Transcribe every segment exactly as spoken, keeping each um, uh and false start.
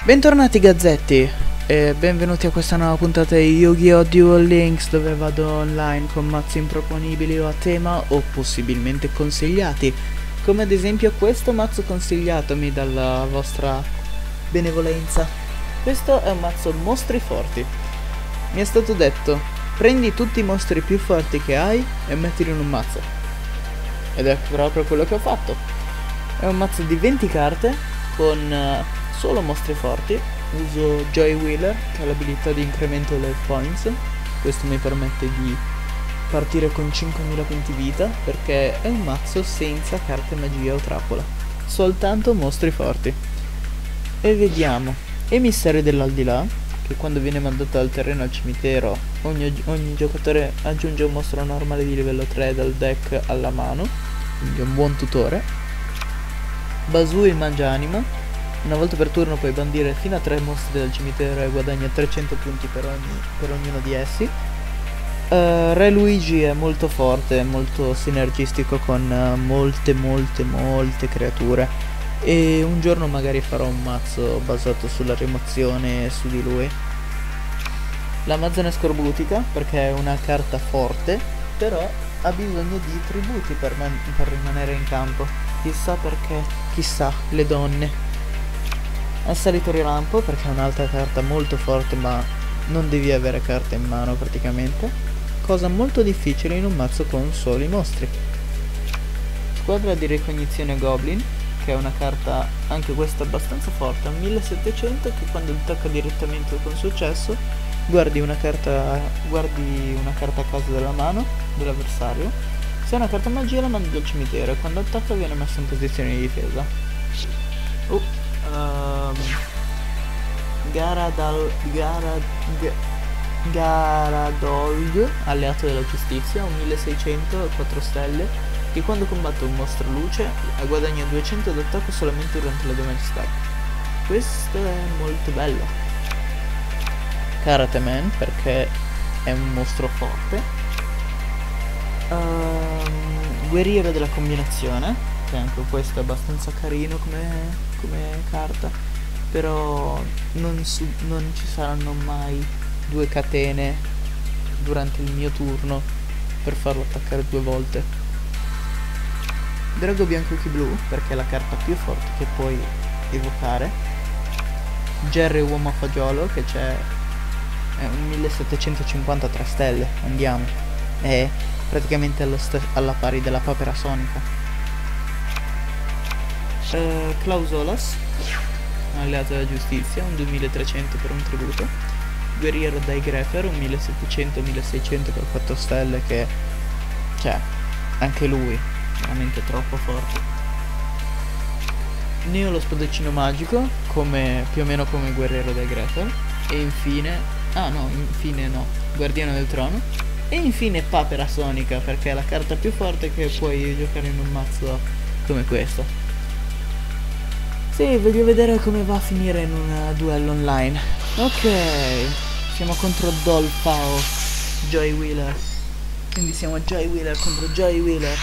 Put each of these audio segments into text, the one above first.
Bentornati Gazzetti e benvenuti a questa nuova puntata di Yu-Gi-Oh! Duel Links, dove vado online con mazzi improponibili o a tema o possibilmente consigliati, come ad esempio questo mazzo consigliatomi dalla vostra benevolenza. Questo è un mazzo mostri forti. Mi è stato detto: prendi tutti i mostri più forti che hai e mettili in un mazzo, ed è proprio quello che ho fatto. È un mazzo di venti carte con uh, solo mostri forti. Uso Joy Wheeler, che ha l'abilità di incremento life points. Questo mi permette di partire con cinquemila punti vita, perché è un mazzo senza carte magia o trappola, soltanto mostri forti. E vediamo. Emissario dell'aldilà, che quando viene mandato dal terreno al cimitero ogni, ogni giocatore aggiunge un mostro normale di livello tre dal deck alla mano, quindi è un buon tutore. Basu il mangianima. Una volta per turno puoi bandire fino a tre mostri dal cimitero e guadagna trecento punti per, ogni, per ognuno di essi. uh, Re Luigi è molto forte, molto sinergistico con uh, molte molte molte creature, e un giorno magari farò un mazzo basato sulla rimozione su di lui. L'Amazzone Scorbutica, perché è una carta forte, però ha bisogno di tributi per, per rimanere in campo. Chissà perché, chissà, le donne. Assalitori Rampo, perché è un'altra carta molto forte, ma non devi avere carte in mano praticamente, cosa molto difficile in un mazzo con soli mostri. Squadra di ricognizione Goblin, che è una carta anche questa abbastanza forte, a millesettecento, che quando attacca direttamente con successo guardi una carta guardi una carta a caso della mano dell'avversario. Se è una carta magia la mandi dal cimitero e quando attacca viene messa in posizione di difesa. uh. Um, Garadal, Garad, Garadolg, alleato della giustizia, un milleseicento, quattro stelle, che quando combatte un mostro luce guadagna duecento d'attacco solamente durante la damage stack. Questo è molto bello. Karate Man, perché è un mostro forte. um, Guerriero della combinazione, che anche questo è abbastanza carino come, come carta, però non, su, non ci saranno mai due catene durante il mio turno per farlo attaccare due volte. Drago Bianco Chi Blu, perché è la carta più forte che puoi evocare. Jerry Uomo a Fagiolo, che c'è è un millesettecentocinquantatré stelle, andiamo, è praticamente allo alla pari della Papera Sonica. Uh, Clausolas, alleato della giustizia, un duemilatrecento per un tributo. Guerriero dai Grefer, un millesettecento milleseicento per quattro stelle, che cioè anche lui veramente troppo forte. Neo lo spadaccino magico, come più o meno come Guerriero dai Grefer. E infine ah no infine no Guardiano del Trono. E infine Papera Sonica, perché è la carta più forte che puoi giocare in un mazzo come questo. Sì, voglio vedere come va a finire in un duello online. Ok, siamo contro Dolphao Joy Wheeler. Quindi siamo Joy Wheeler contro Joy Wheeler.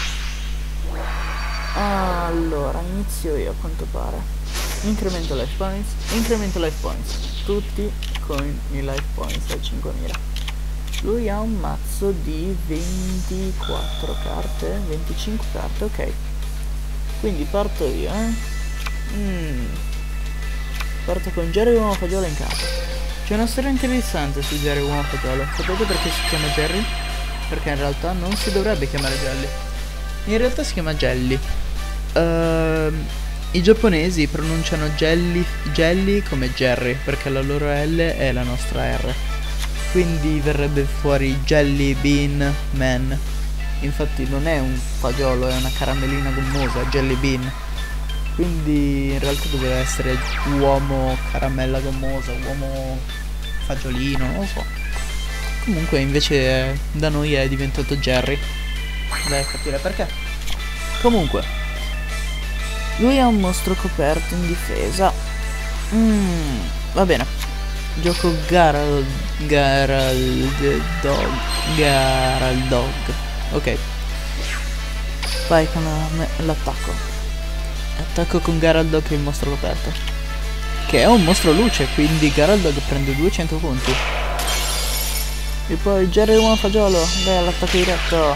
Allora, inizio io a quanto pare. Incremento life points. Incremento life points. Tutti con i life points al cinquemila. Lui ha un mazzo di ventiquattro carte, venticinque carte, ok. Quindi parto io, eh. Mm. Parto con Jerry Uomo Fagiolo in campo. C'è una storia interessante su Jerry Uomo Fagiolo. Sapete perché si chiama Jerry? Perché in realtà non si dovrebbe chiamare Jelly. In realtà si chiama Jelly. uh, I giapponesi pronunciano Jelly, Jelly come Jerry, perché la loro L è la nostra R. Quindi verrebbe fuori Jelly Bean Man. Infatti non è un fagiolo, è una caramellina gommosa, Jelly Bean. Quindi in realtà doveva essere uomo caramella gommosa, uomo fagiolino, non lo so. Comunque invece da noi è diventato Jerry. Vai a capire perché. Comunque lui ha un mostro coperto in difesa. mm, Va bene. Gioco Garald Garald Dog Garald Dog. Ok, vai con l'attacco. Attacco con Garald Dog, il mostro coperto. che è un mostro luce, quindi Geralt prende duecento punti. E poi Jerry uomo fagiolo, lei all'attacco diretto.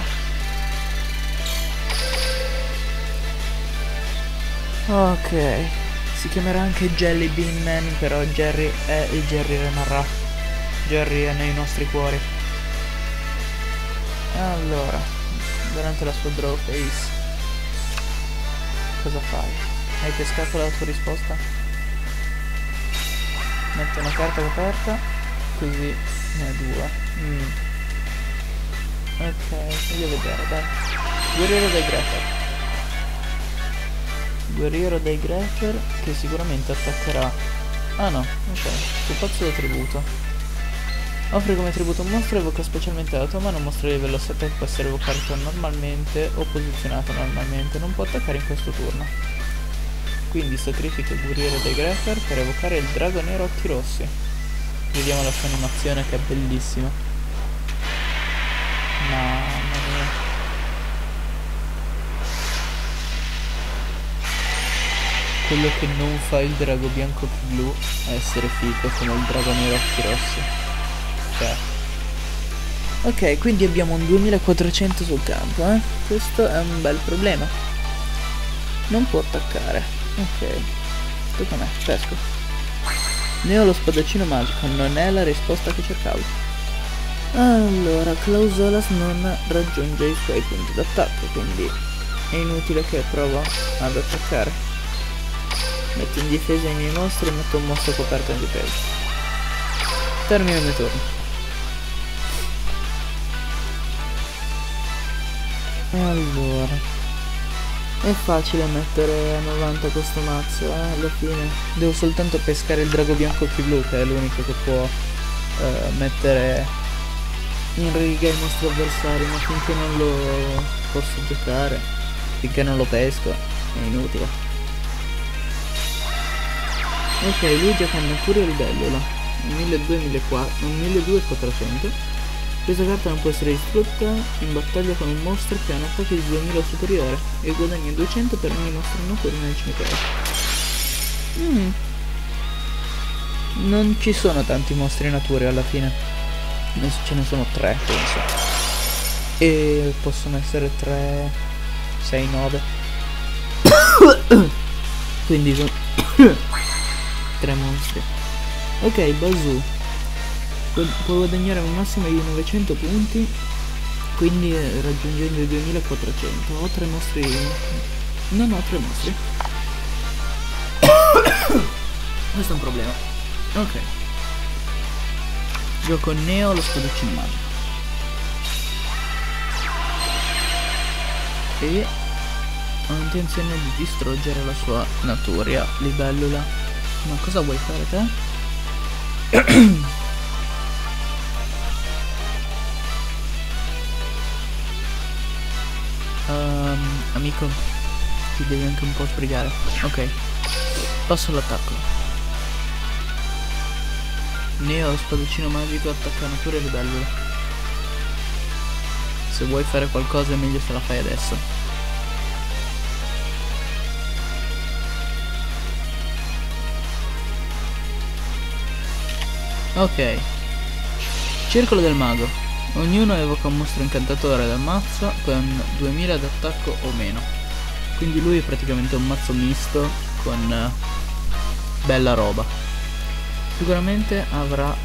Ok, si chiamerà anche Jelly Bean Man, però Jerry è il Jerry rimarrà. Jerry è nei nostri cuori. Allora, durante la sua draw phase, cosa fai? Hai pescato la tua risposta? Metto una carta coperta, così ne ho due. Mm. Ok, voglio vedere, dai. Guerriero dei Greffer. Guerriero dei Greffer che sicuramente attaccherà. Ah no, ok, sul pazzo da tributo. Offri come tributo un mostro, evoca specialmente la tua mano un mostro di livello sette che può essere evocato normalmente o posizionato normalmente. Non può attaccare in questo turno. Quindi sacrifica il guerriero dei Greffer per evocare il drago nero occhi rossi. Vediamo la sua animazione che è bellissima. Mamma mia. Quello che non fa il drago bianco più blu è essere figo come il drago nero occhi rossi. Cioè. Ok, quindi abbiamo un duemilaquattrocento sul campo, eh. Questo è un bel problema. Non può attaccare. Ok. Tocca a me, pesco. Ne ho lo spadaccino magico, non è la risposta che cercavo. Allora, Clausolas non raggiunge i suoi punti d'attacco, quindi è inutile che provo ad attaccare. Metto in difesa i miei mostri e metto un mostro coperto in difesa. Termino il mio turno. Allora, è facile mettere a novanta questo mazzo, eh, alla fine. Devo soltanto pescare il drago bianco più blu, che è l'unico che può eh, mettere in riga i nostri avversari, ma finché non lo posso giocare, finché non lo pesco, è inutile. Ok, lui gioca in Natura e Libellula, un milleduecento-millequattrocento. Questa carta non può essere distrutta in battaglia con un mostro che ha un attacco di duemila superiore e guadagna duecento per ogni mostro natura nel cimitero. Mm. Non ci sono tanti mostri nature alla fine. Ce ne sono tre, penso. E possono essere tre, sei, nove. Quindi sono tre mostri. Ok, Bazoo può guadagnare un massimo di novecento punti, quindi eh, raggiungendo i duemilaquattrocento. Ho tre mostri. Non ho tre mostri. Questo è un problema. Ok, gioco Neo lo spadaccino magico e ho intenzione di distruggere la sua Naturia Libellula. Ma cosa vuoi fare te? Um, amico, ti devi anche un po' sbrigare. Ok, passo all'attacco. Neo spadaccino magico attacca Natura e Libellula. Se vuoi fare qualcosa è meglio se la fai adesso. Ok, circolo del mago. Ognuno evoca un mostro incantatore dal mazzo con duemila d'attacco o meno. Quindi lui è praticamente un mazzo misto con uh, bella roba. Sicuramente avrà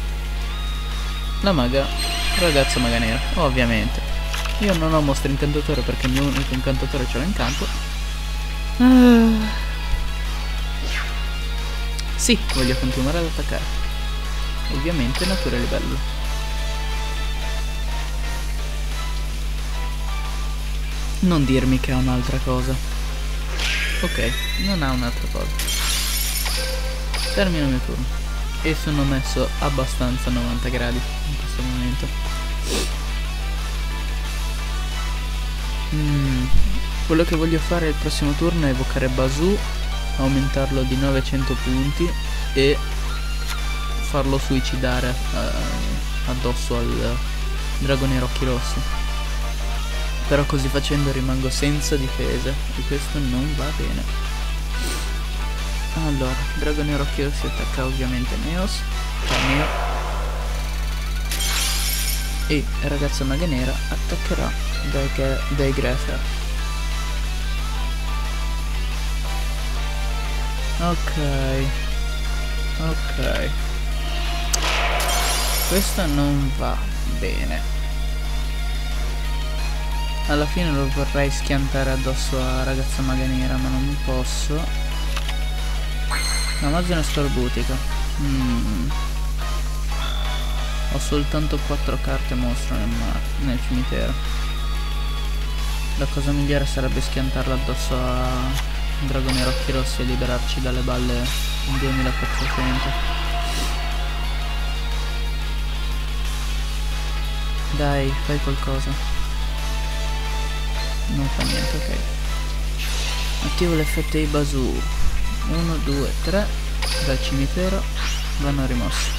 la maga, ragazza maga nera, ovviamente. Io non ho mostro incantatore perché il mio unico incantatore ce l'ho in campo. uh. Sì, voglio continuare ad attaccare. Ovviamente Natura e Libellula. Non dirmi che ha un'altra cosa. Ok, non ha un'altra cosa. Termino il mio turno. E sono messo abbastanza a novanta gradi in questo momento. mm, Quello che voglio fare il prossimo turno è evocare Bazoo, aumentarlo di novecento punti e farlo suicidare uh, addosso al dragone occhi rossi. Però così facendo rimango senza difesa e questo non va bene. Allora, Dragone Rocchio si attacca ovviamente Neos, cioè Neo, e Ragazza Maga Nera attaccherà dai, dai Greffer. Ok, ok, questo non va bene. Alla fine lo vorrei schiantare addosso a Ragazza Maga Nera, ma non posso. Amazzone Scorbutica. mm. Ho soltanto quattro carte mostro nel, nel cimitero. La cosa migliore sarebbe schiantarla addosso a Dragone Rocchi Rossi e liberarci dalle balle duemilaquattrocento. Dai, fai qualcosa. Non fa niente, ok. Attivo l'effetto di Bazoo. uno, due, tre dal cimitero vanno rimossi.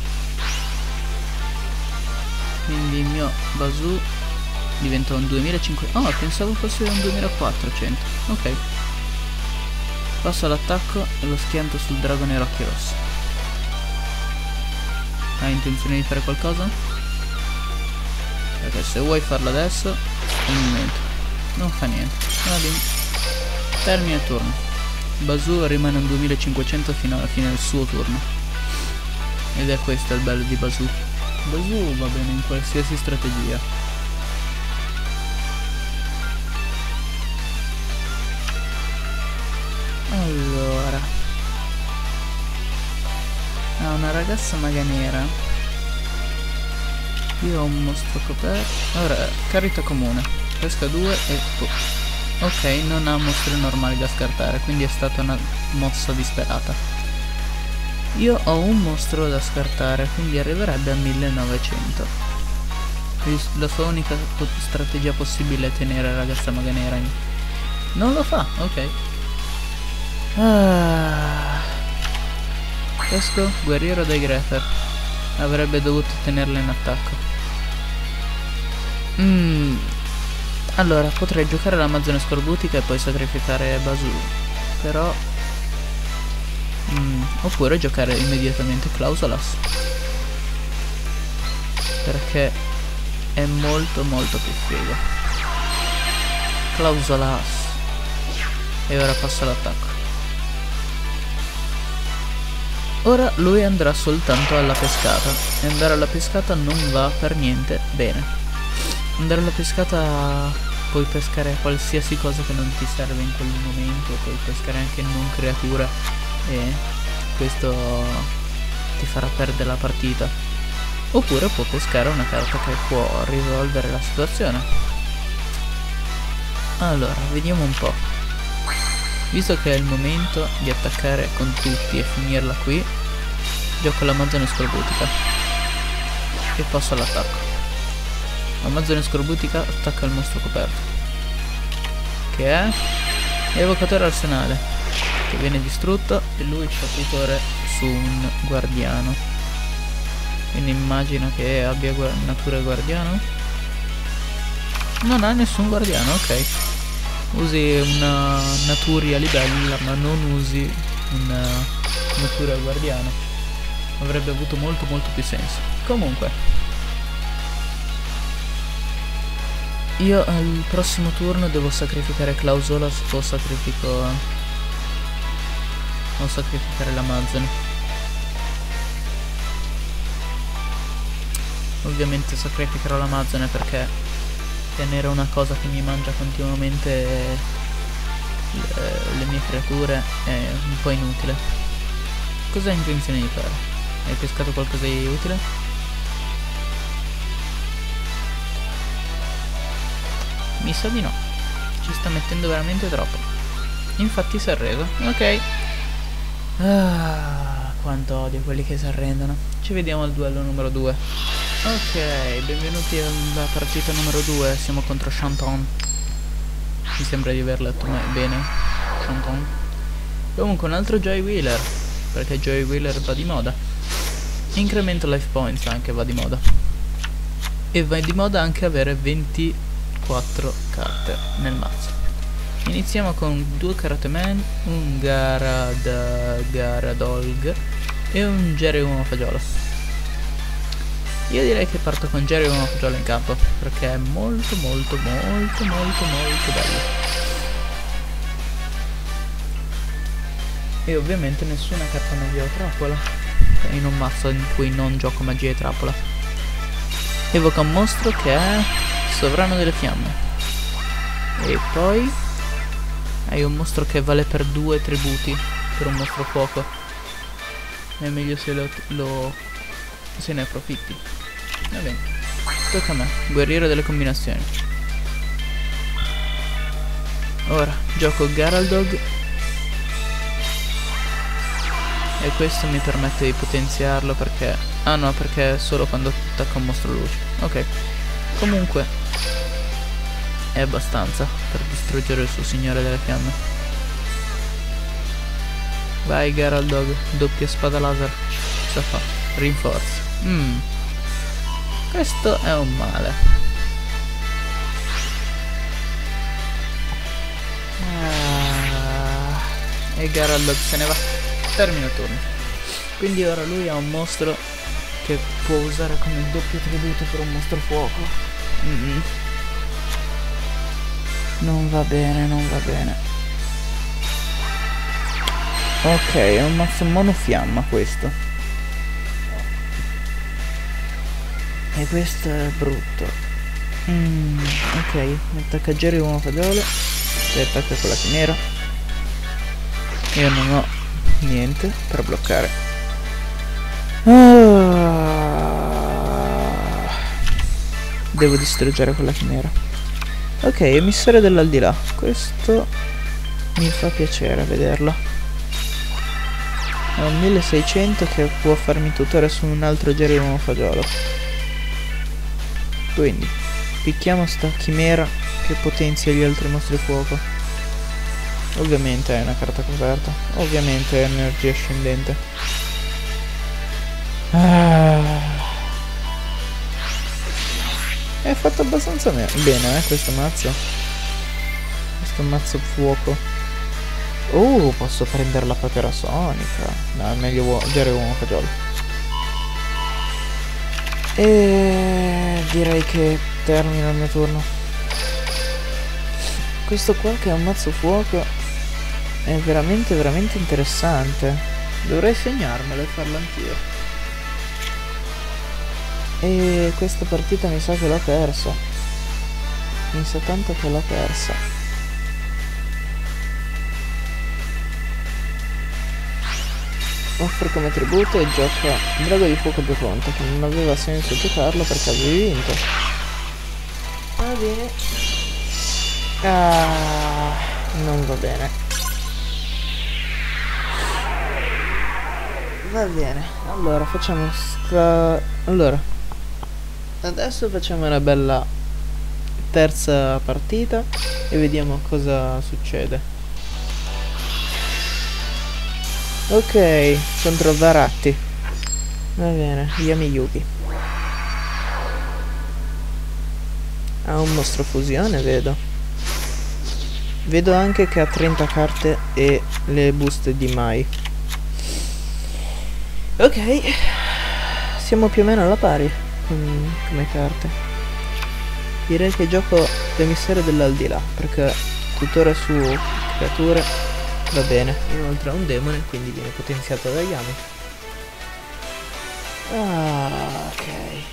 Quindi il mio Bazoo diventa un duemilacinquecento. Oh, pensavo fosse un duemilaquattrocento. Ok. Passo all'attacco e lo schianto sul Dragone Rocchi Rosso. Hai intenzione di fare qualcosa? Perché se vuoi farlo adesso è il momento. Non fa niente. Va bene. Termina il turno. Bazoo rimane un duemilacinquecento fino alla fine del suo turno. Ed è questo il bello di Bazoo. Bazoo va bene in qualsiasi strategia. Allora, ah, una Ragazza Maga Nera. Io ho un mostro coperto. Allora, carita comune. Pesca due e... Oh. Ok, non ha mostri normali da scartare, quindi è stata una mossa disperata. Io ho un mostro da scartare, quindi arriverebbe a millenovecento. La sua unica strategia possibile è tenere la Ragazza Maga Nera. Non lo fa, ok. Ah. Pesco, guerriero dei Greffer. Avrebbe dovuto tenerla in attacco. Mmm... Allora, potrei giocare l'Amazzone Scorbutica e poi sacrificare Bazoo. Però... Mm, oppure giocare immediatamente Clausolas. Perché è molto molto più figo. Clausolas. E ora passo all'attacco. Ora lui andrà soltanto alla pescata. E andare alla pescata non va per niente bene. Andare alla pescata... Puoi pescare qualsiasi cosa che non ti serve in quel momento. Puoi pescare anche non creatura. E questo ti farà perdere la partita. Oppure può pescare una carta che può risolvere la situazione. Allora, vediamo un po'. Visto che è il momento di attaccare con tutti e finirla qui, gioco l'Amazzone Scorbutica e passo all'attacco. Amazzone Scorbutica attacca il mostro coperto, che è Evocatore Arsenale, che viene distrutto, e lui c'ha tutore su un guardiano. Quindi immagino che abbia gu natura guardiano. Non ha nessun guardiano, ok. Usi una Naturia libella, ma non usi una natura guardiano. Avrebbe avuto molto molto più senso. Comunque, io al prossimo turno devo sacrificare Clausolas o sacrifico o sacrificare l'Amazzone. Ovviamente sacrificherò l'Amazzone perché tenere una cosa che mi mangia continuamente le, le mie creature è un po' inutile. Cosa hai intenzione di fare? Hai pescato qualcosa di utile? Mi sa di no. Ci sta mettendo veramente troppo. Infatti si è arreso. Ok. Ah, quanto odio quelli che si arrendono. Ci vediamo al duello numero due. Ok, benvenuti alla partita numero due. Siamo contro Shanton. Mi sembra di aver letto bene Shanton. Comunque un altro Joy Wheeler, perché Joy Wheeler va di moda. Incremento life points anche va di moda. E va di moda anche avere ventiquattro carte nel mazzo. iniziamo con due Karateman, un Garad Garadolg e un Jerry uomo fagiolo. Io direi che parto con Jerry uomo fagiolo in campo, perché è molto molto molto molto molto bello. E ovviamente nessuna carta magia o trappola in un mazzo in cui non gioco magia e trappola. Evoca un mostro che è sovrano delle fiamme. E poi hai un mostro che vale per due tributi per un mostro fuoco. È meglio se lo, lo se ne approfitti. Va bene, tocca a me, guerriero delle combinazioni. Ora gioco Garaldog e questo mi permette di potenziarlo perché... ah no, perché è solo quando attacca un mostro luce. Ok, comunque è abbastanza per distruggere il suo signore delle fiamme. Vai Garaldog, doppia spada laser. Cosa fa? Rinforza. Mm. Questo è un male. Ah. E Garaldog se ne va. Termina il turno. Quindi ora lui ha un mostro che può usare come doppio tributo per un mostro fuoco. Mm-mm. Non va bene, non va bene. Ok, è un mazzo monofiamma questo. E questo è brutto. Mm, ok, attacca Jerry uomo fagiolo e attacca con la chimera. Io non ho niente per bloccare. Ah, devo distruggere quella chimera. Ok, emissario dell'aldilà. Questo mi fa piacere vederlo. Ho un milleseicento che può farmi tutore su un altro Jerry uomo fagiolo. Quindi picchiamo sta chimera che potenzia gli altri mostri fuoco. Ovviamente è una carta coperta. Ovviamente è energia ascendente. Ah. È fatto abbastanza bene, eh, questo mazzo. Questo mazzo fuoco. Oh, posso prendere la papera sonica. No, è meglio Jerry uomo fagiolo. E direi che termina il mio turno. Questo qua che è un mazzo fuoco è veramente veramente interessante. Dovrei segnarmelo e farlo anch'io. E questa partita mi sa che l'ho persa. Mi sa tanto che l'ho persa. Offre come tributo e gioca Drago di fuoco più pronto, che non aveva senso giocarlo perché avevi vinto. Va bene. Ah, non va bene. Va bene. Allora facciamo sta... Allora adesso facciamo una bella terza partita e vediamo cosa succede. Ok, contro Varatti. Va bene, Yami Yugi. Ha un mostro fusione, vedo. Vedo anche che ha trenta carte e le buste di Mai. Ok, siamo più o meno alla pari con, come carte. Direi che gioco l'emissario dell'aldilà perché tutore su creature va bene. Inoltre ha un demone, quindi viene potenziato da Yami. Ah, ok.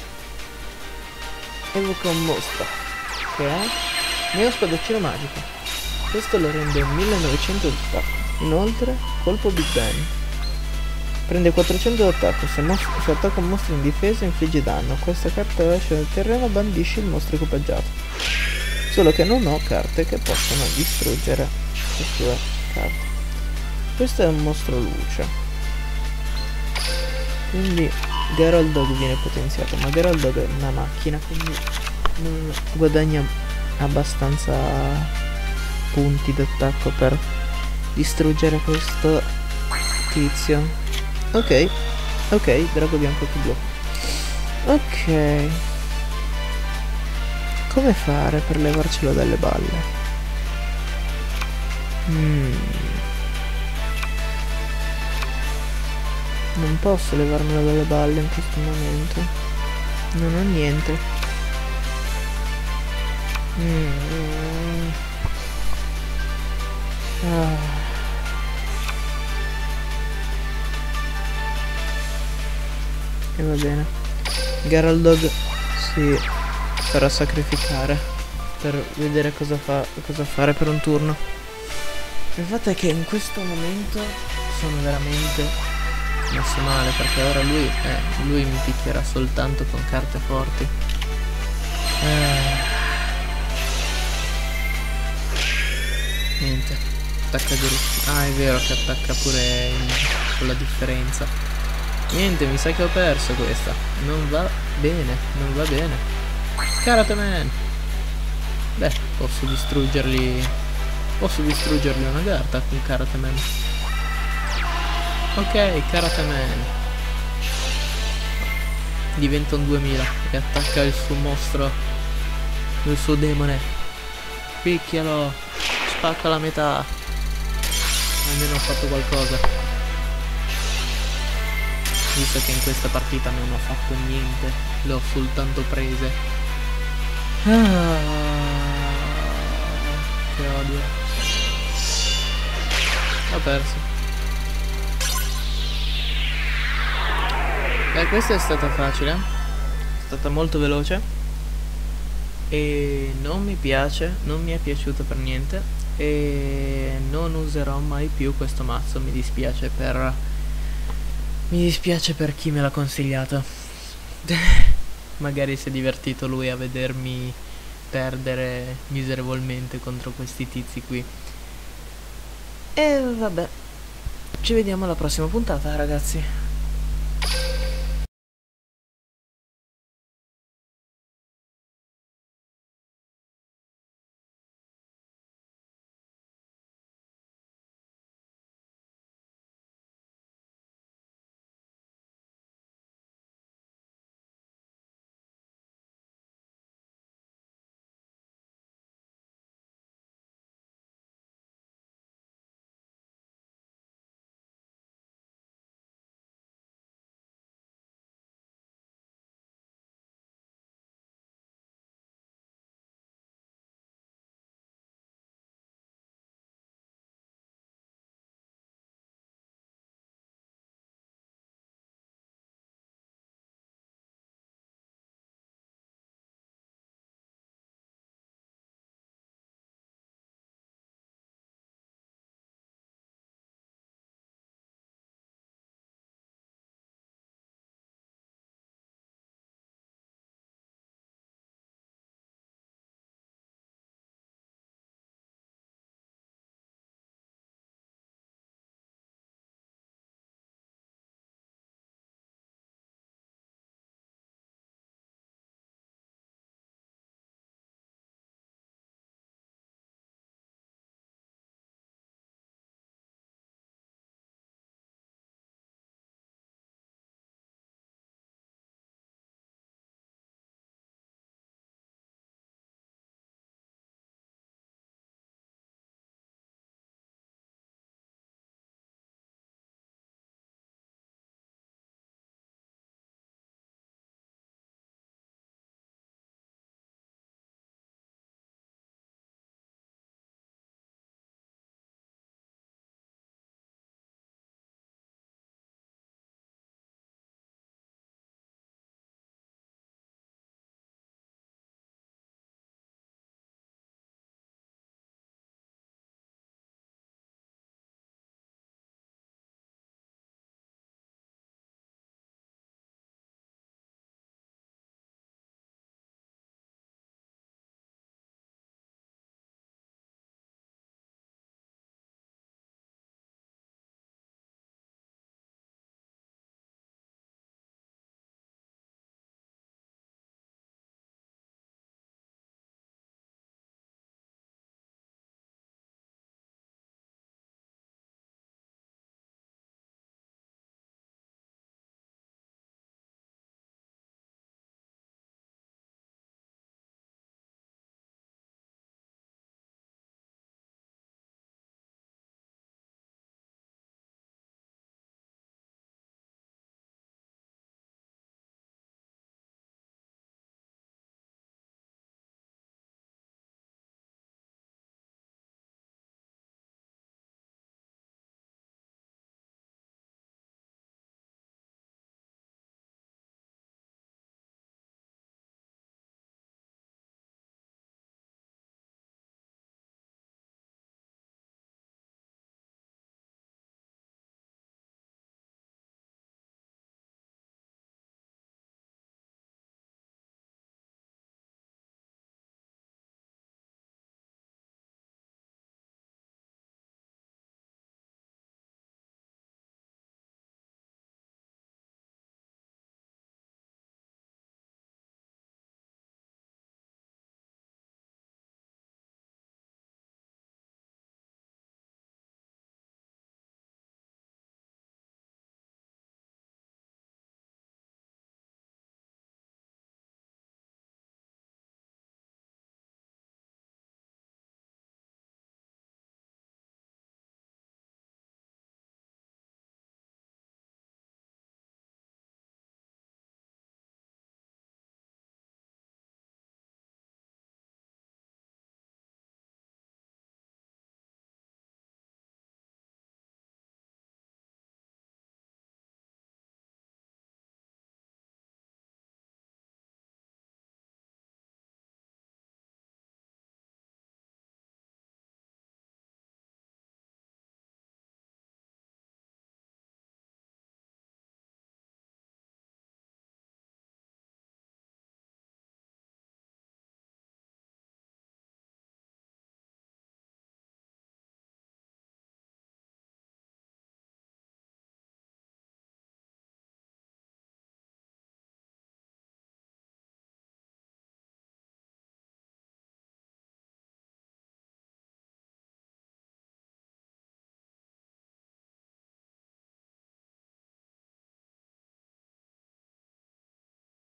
Evoca un mostro che è Neo Spadaccino Magico. Questo lo rende un millenovecento d'attacco. Inoltre colpo Big Bang. Prende quattrocento d'attacco. Se, se attacca un mostro in difesa infligge danno. Questa carta esce dal terreno, bandisce il mostro equipaggiato. Solo che non ho carte che possono distruggere le sue carte. Questo è un mostro luce. Quindi Garaldog viene potenziato. Ma Garaldog è una macchina, quindi non guadagna abbastanza punti d'attacco per distruggere questo tizio. Ok, ok, drago bianco che blu. Ok, come fare per levarcelo dalle balle? Mm. Non posso levarmela dalle balle in questo momento. Non ho niente. Mm. Ah. E va bene. Geraldog si farà sacrificare per vedere cosa fa, cosa fare per un turno. Il fatto è che in questo momento sono veramente messo male, perché ora lui eh, lui mi picchierà soltanto con carte forti. Eh. Niente, attacca diritto. Ah, è vero che attacca pure in, con la differenza. Niente, mi sa che ho perso questa. Non va bene, non va bene. Karate Man. Beh, posso distruggerli. Posso distruggergli una carta con Karate Man. Ok, Karate Man. Diventa un duemila e attacca il suo mostro, il suo demone. Picchialo. Spacca la metà. Almeno ho fatto qualcosa. Visto che in questa partita non ho fatto niente, le ho soltanto prese. Ah, che odio. Ho perso. Beh, questa è stata facile. È stata molto veloce. E non mi piace, non mi è piaciuto per niente. E non userò mai più questo mazzo, mi dispiace per... Mi dispiace per chi me l'ha consigliato. Magari si è divertito lui a vedermi perdere miserevolmente contro questi tizi qui. E vabbè, ci vediamo alla prossima puntata, ragazzi.